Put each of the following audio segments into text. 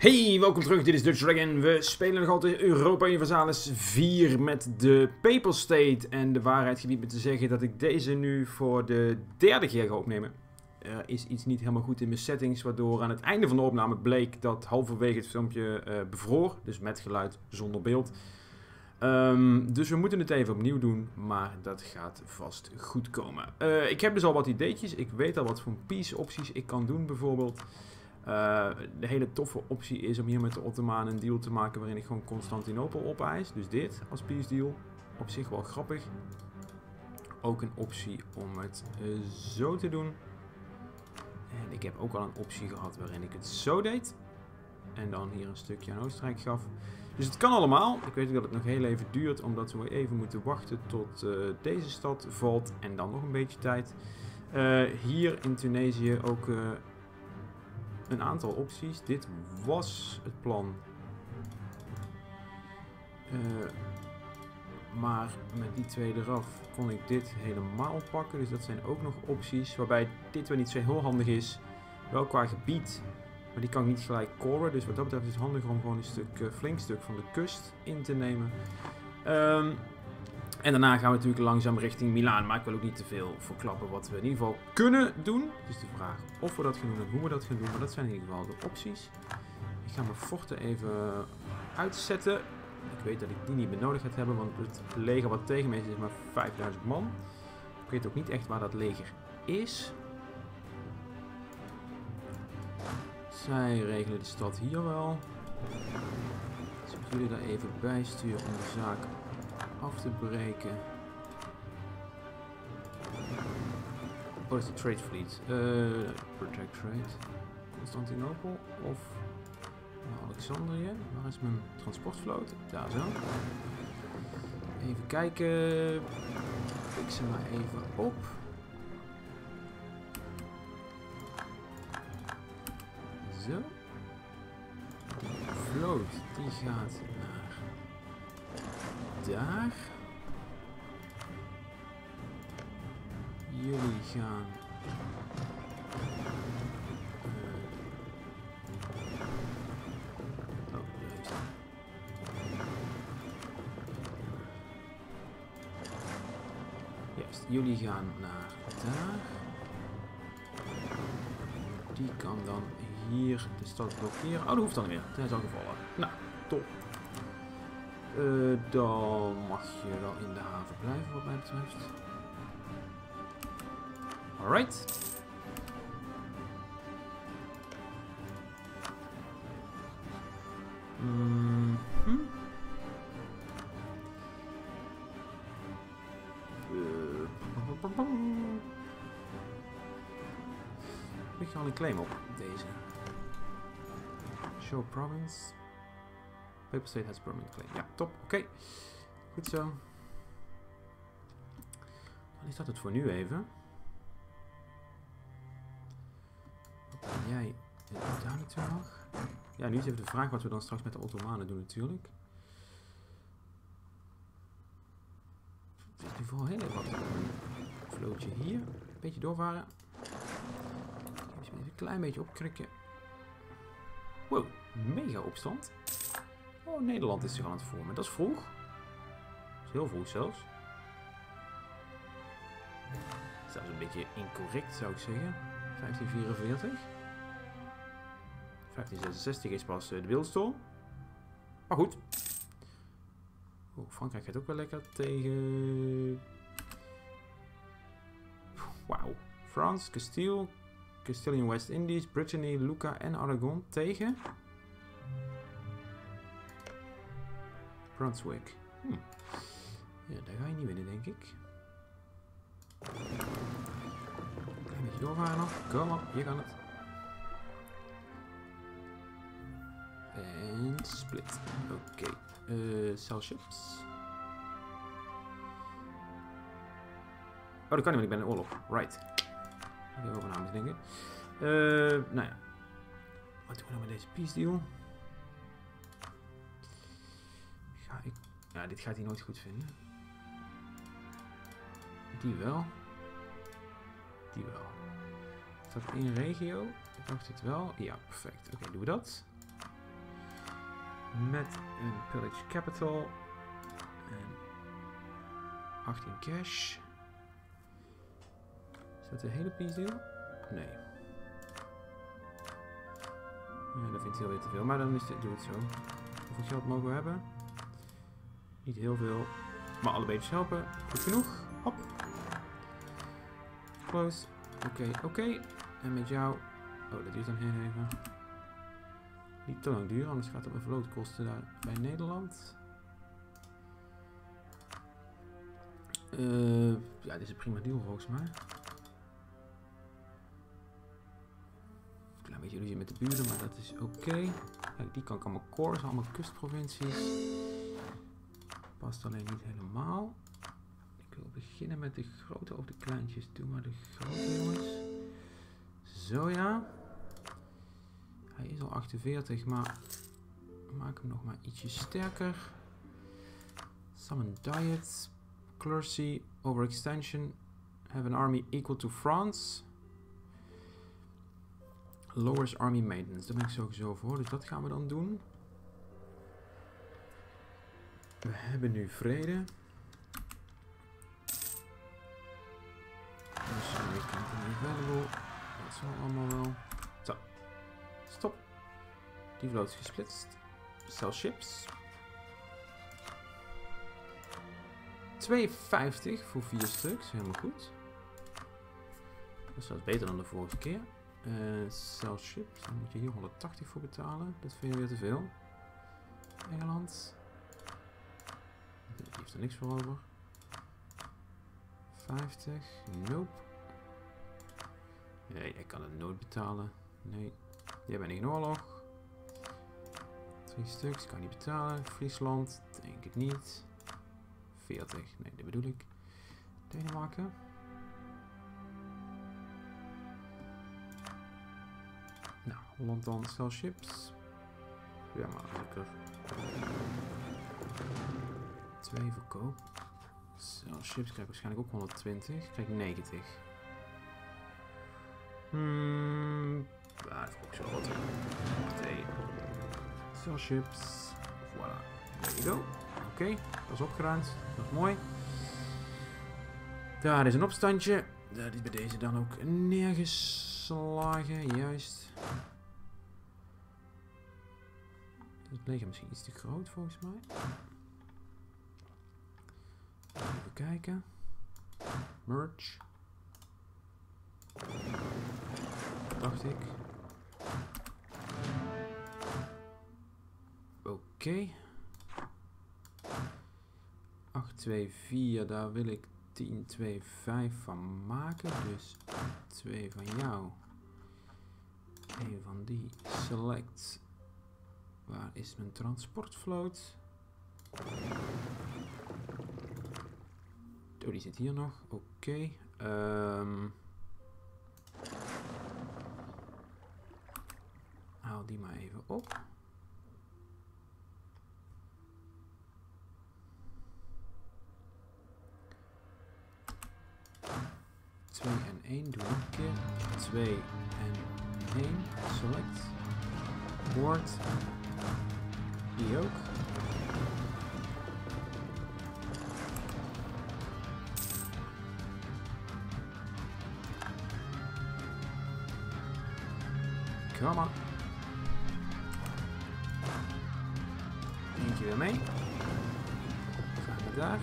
Hey, welkom terug. Dit is Dutch Dragon. We spelen nog altijd Europa Universalis 4 met de Papal State. En de waarheid gebied me te zeggen dat ik deze nu voor de derde keer ga opnemen. Er is iets niet helemaal goed in mijn settings, waardoor aan het einde van de opname bleek dat halverwege het filmpje bevroor. Dus met geluid, zonder beeld. Dus we moeten het even opnieuw doen, maar dat gaat vast goed komen. Ik heb dus al wat ideetjes. Ik weet al wat voor peace opties ik kan doen bijvoorbeeld. De hele toffe optie is om hier met de Ottomanen een deal te maken waarin ik gewoon Constantinopel opeis. Dus dit als peace deal. Op zich wel grappig. Ook een optie om het zo te doen. En ik heb ook al een optie gehad waarin ik het zo deed. En dan hier een stukje aan Oostenrijk gaf. Dus het kan allemaal. Ik weet dat het nog heel even duurt, omdat we even moeten wachten tot deze stad valt. En dan nog een beetje tijd. Hier in Tunesië ook een aantal opties. Dit was het plan. Maar met die twee eraf kon ik dit helemaal pakken. Dus dat zijn ook nog opties. Waarbij dit weer niet zo heel handig is. Wel qua gebied. Maar die kan ik niet gelijk coren. Dus wat dat betreft is het handiger om gewoon een flink stuk van de kust in te nemen. En daarna gaan we natuurlijk langzaam richting Milaan. Maar ik wil ook niet te veel verklappen wat we in ieder geval kunnen doen. Het is de vraag of we dat gaan doen en hoe we dat gaan doen. Maar dat zijn in ieder geval de opties. Ik ga mijn forten even uitzetten. Ik weet dat ik die niet meer nodig ga hebben. Want het leger wat tegen mij is maar 5000 man. Ik weet ook niet echt waar dat leger is. Zij regelen de stad hier wel. Dus ik jullie daar even bij sturen om de zaak af te breken. Oh, dat is de trade fleet. Protect trade. Constantinopel of Alexandrië. Waar is mijn transportvloot? Daar zo. Even kijken. Pik ze maar even op. Zo. Die vloot die gaat naar daar. Jullie gaan juist, jullie gaan naar daar. Die kan dan hier de stad blokkeren. Oh, dat hoeft dan weer. Dat is al gevallen. Nou, top. Dan mag je wel in de haven blijven wat mij betreft. Alright. Ik ga al een claim op deze. Show province. Papal State has permanent claim. Ja, top. Oké. Goed zo. Dan is dat het voor nu even. En jij daar naartoe nog. Ja, nu is even de vraag wat we dan straks met de Ottomanen doen natuurlijk. Het is nu vooral heel even wat. Vlootje hier. Een beetje doorvaren. Even een klein beetje opkrikken. Wow, mega opstand. Oh, Nederland is zich aan het vormen. Dat is vroeg. Dat is heel vroeg zelfs. Zelfs een beetje incorrect zou ik zeggen. 1544. 1566 is pas de wildstorm. Maar goed. Oh, Frankrijk gaat ook wel lekker tegen... Wauw. France, Castile, Castilian West Indies, Brittany, Lucca en Aragon tegen... Brunswick. Ja, daar ga je niet winnen, denk ik. Een beetje doorvaren nog. Kom op, hier kan het. En split. Oké. Sell ships. Oh, dat kan niet, want ik ben in oorlog. Right. Ik heb over na moeten denken. Nou ja. Wat doen we nou met deze peace deal? Ja, dit gaat hij nooit goed vinden. Die wel. Die wel. Is dat in regio? Ik dacht het wel. Ja, perfect. Oké, doen we dat. Met een pillage capital. En 18 cash. Is dat de hele peace deal? Nee. Ja, dat vind ik heel weer te veel. Maar dan is dit, doe het zo. Hoeveel geld mogen we hebben? Niet heel veel. Maar alle beetjes helpen. Goed genoeg. Hop. Close. Oké. En met jou... Oh, dat duurt dan heel even. Niet te lang duren, anders gaat het mijn vloot kosten daar bij Nederland. Ja, dit is een prima deal volgens mij. Klein beetje ruzie met de buren, maar dat is oké. Kijk, die kan ik allemaal cores, allemaal kustprovincies. Past alleen niet helemaal. Ik wil beginnen met de grote of de kleintjes. Doe maar de grote jongens. Zo ja. Hij is al 48, maar maak hem nog maar ietsje sterker. Summon diet. Clercy, overextension. Have an army equal to France. Lowers army maintenance. Daar ben ik sowieso voor, dus dat gaan we dan doen. We hebben nu vrede. Dus we kunnen available. Dat zal allemaal wel. Zo. Stop. Die vloot is gesplitst. Sell ships. 2,50 voor 4 stuks. Helemaal goed. Dat is zelfs beter dan de vorige keer. Sell ships. Dan moet je hier 180 voor betalen. Dat vind je weer te veel. Engeland. Die heeft er niks voor over. 50. Nope. Nee, ik kan het nooit betalen. Nee. Jij bent in oorlog. 3 stuks. Kan niet betalen. Friesland. Denk ik niet. 40. Nee, dat bedoel ik. Denemarken. Nou, Holland dan. Sell ships. Ja, maar als ik er 2 verkoop. Sell ships krijg ik waarschijnlijk ook 120. Krijg ik 90. Ja, dat vond ik zo wat. 2. Sell ships. Voilà. There you go. Oké, dat is opgeruimd. Dat is mooi. Daar is een opstandje. Dat is bij deze dan ook neergeslagen. Juist. Het leger misschien iets te groot volgens mij. Even kijken. Merge. Dacht ik. Oké. 824, daar wil ik 1025 van maken. Dus 2 van jou. 1 van die. Select. Waar is mijn transportvloot? Oh, die zit hier nog. Oké. Haal die maar even op. En 1 doe ik een keer. 2 en 1. Select. Board. Die ook. Kom maar. Eentje weer mee. Gaan we daar.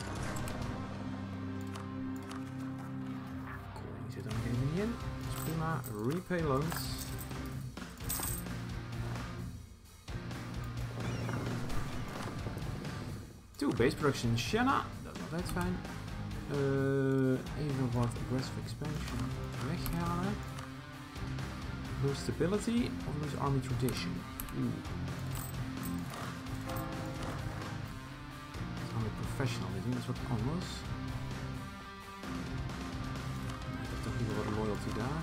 Zit er nog even niet in. Dat is prima. Repay loans. Base production Shanna. Dat is altijd fijn. Even wat aggressive expansion weghalen. Lose stability of lose army tradition. Army professionalism, dat is wat anders. Ik heb toch liever wat loyalty daar.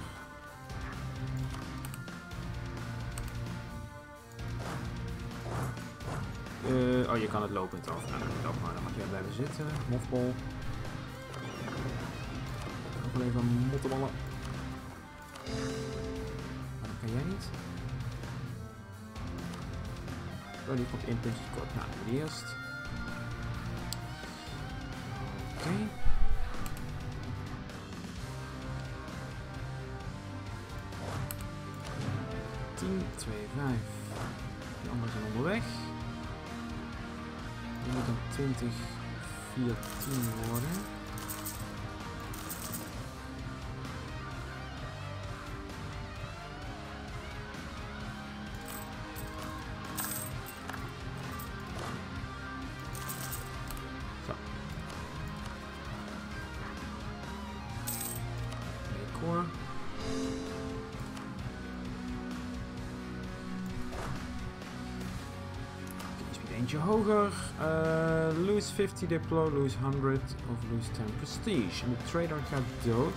Oh, je kan het lopend af. Nou, loop maar, dan mag jij blijven zitten. Mofbol. Nog even mottenballen. Maar dat kan jij niet. Oh, die komt 1 puntje tekort. Nou, die eerst. Oké. 10, 2, 5. Die anderen zijn onderweg. Die moet dan 20, 4, 10 worden. Zo. Decor. Eentje hoger. Lose 50 Diplo, lose 100 of lose 10 prestige. En de trader gaat dood.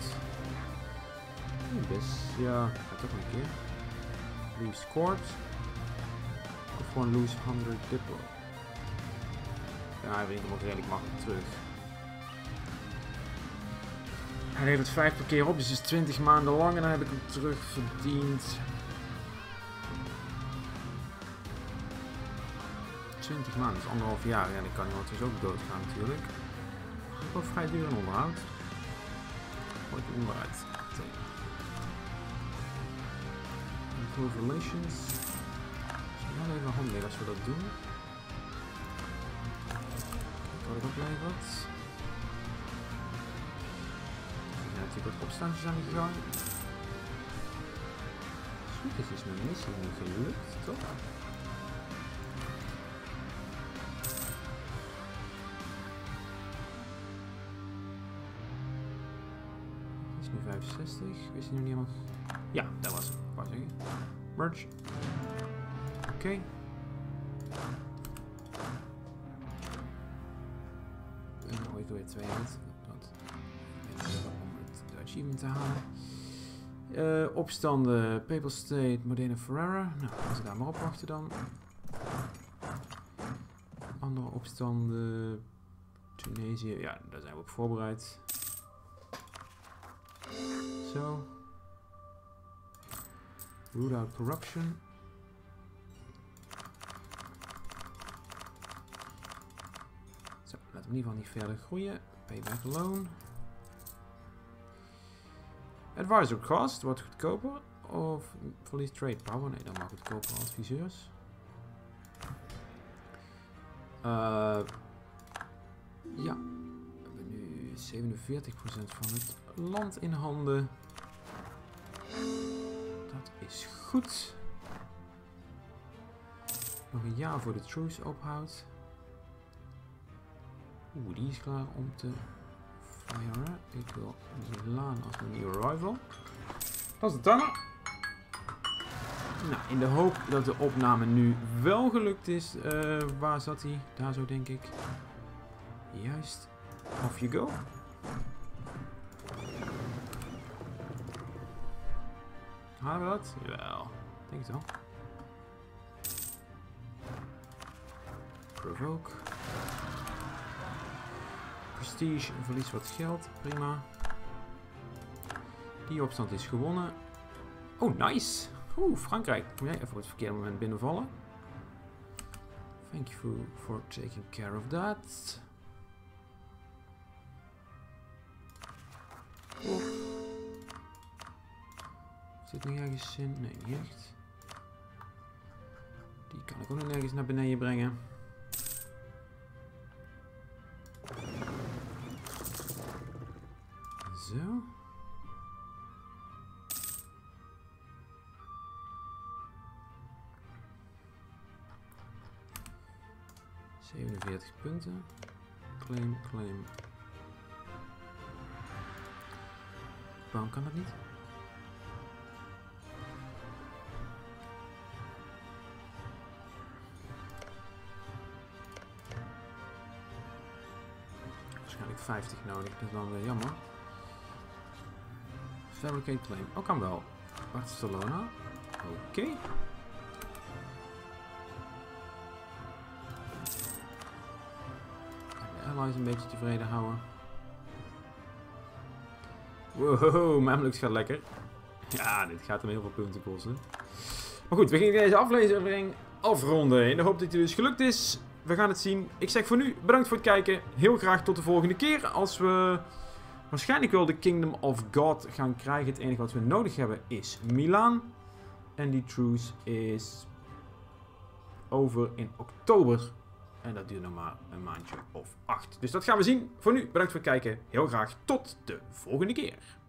Dus ja, gaat toch een keer. Lose scored. Of gewoon lose 100 Diplo. Ja, hij brengt hem ook redelijk makkelijk terug. Hij levert 5 per keer op, dus is 20 maanden lang en dan heb ik hem terug verdiend. 20 maanden, dus 1,5 jaar. Ja, dan kan iemand dus ook doodgaan natuurlijk. Dat is ook wel vrij duur in onderhoud. Gooi ik onderuit. Improve relations. Dat is wel even handig als we dat doen. Kijk wat het oplevert. Er zijn natuurlijk wat opstandjes aan de gang. Goed, dit is mijn missie niet gelukt, toch? Nu 65, wist je nu niet helemaal? Ja, dat was het. Wou zeggen. Merge. Oké. En dan gooi ik er weer 2 uit. Om de achievement te halen. Opstanden. Papal State, Modena Ferrara. Nou, als we daar maar op wachten dan. Andere opstanden. Tunesië. Ja, daar zijn we op voorbereid. Zo. Root out corruption. Zo, laten we in ieder geval niet verder groeien. Payback loan. Advisor cost wordt goedkoper. Of verlies trade power. Nee, dan mag goedkoper adviseurs. Ja. We hebben nu 47% van het land in handen. Dat is goed. Nog een jaar voor de truce ophoudt. Oeh, die is klaar om te firen. Ik wil Milaan als mijn nieuwe rival. Dat is de timer. Nou, in de hoop dat de opname nu wel gelukt is. Waar zat hij? Daar zo denk ik. Juist. Off you go. Halen we dat? Jawel. Denk het wel. Provoke. Prestige, verlies wat geld. Prima. Die opstand is gewonnen. Oh, nice. Oeh, Frankrijk. Moet jij even op het verkeerde moment binnenvallen. Thank you for taking care of that. Oh. Zit nog ergens in? Nee, niet echt. Die kan ik ook nog nergens naar beneden brengen. Zo. ...47 punten. Claim, claim. Waarom kan dat niet? Waarschijnlijk 50 nodig, dat is dan weer jammer. Fabricate claim. Oh, kan wel. Barcelona. Oké. De allies een beetje tevreden houden. Wow, Mamluks gaat lekker. Ja, dit gaat hem heel veel punten kosten. Maar goed, we gingen deze aflevering afronden. In de hoop dat die dus gelukt is. We gaan het zien. Ik zeg voor nu bedankt voor het kijken. Heel graag tot de volgende keer. Als we waarschijnlijk wel de Kingdom of God gaan krijgen. Het enige wat we nodig hebben is Milaan. En die truce is over in oktober. En dat duurt nog maar een maandje of 8. Dus dat gaan we zien. Voor nu bedankt voor het kijken. Heel graag tot de volgende keer.